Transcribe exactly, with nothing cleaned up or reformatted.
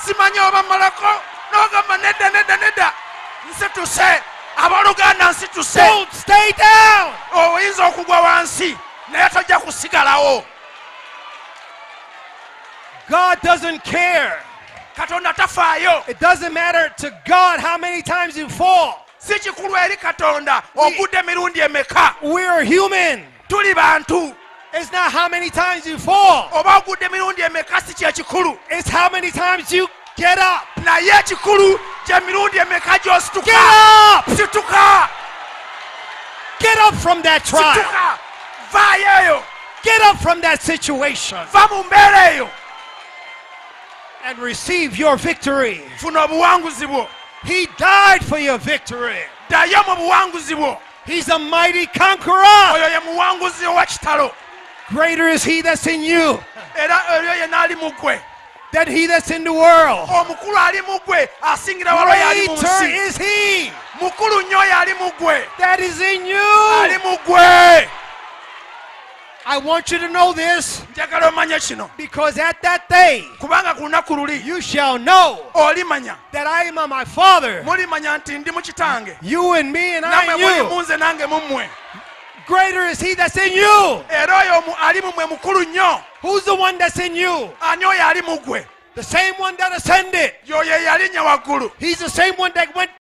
simanyi oba malako n'ogamba nedda nedda nedda nsituse abaluganda nsituse. Don't stay down. Oyinza okugwa wansi naye tojja kusigalawo. God doesn't care. Katonda tafaayo. It doesn't matter to God how many times you fall. Si kikulu eri Katonda ogudde mirundi emeka. We're human. Tuli bantu. It's not how many times you fall. Oba ogudde mirundi emeka si kye kikulu. It's how many times you get up. Naye ekikulu kye mirundi emeka gy'osituka. Get up! Situka! Get up from that trial. Situka! Vaayo eyo. Get up from that situation. Va mu mbeera eyo. And receive your victory. Funa obuwanguzi bwo. He died for your victory. Ddayo mu buwanguzi bwo. He's a mighty conqueror. Oyo ye muwanguzi ow'ekitalo. Greater is he that's in you Era oyo yenna ali mu ggwe. than he that's in the world. Omukulu ali mu ggwe asingira walo yali mu Greater nsi. is he Mukulu nnyo oyo ali mu ggwe. that is in you. Ali mu ggwe. I want you to know this, Njagala omanye kino. because at that day Kubanga ku lunaku luli you shall know olimanya. that I am of my Father, Mulimanya nti ndi mu kitange. you and me and I Nammwe and muli you. mu nze nange mu mmwe. Greater is he that's in you. Era oyo mu- ali mu mmwe mukulu nnyo. Who's the one that's in you? Ani oyo ali mu ggwe. The same one that ascended. Y'oyo eyalinnya waggulu. He's the same one that went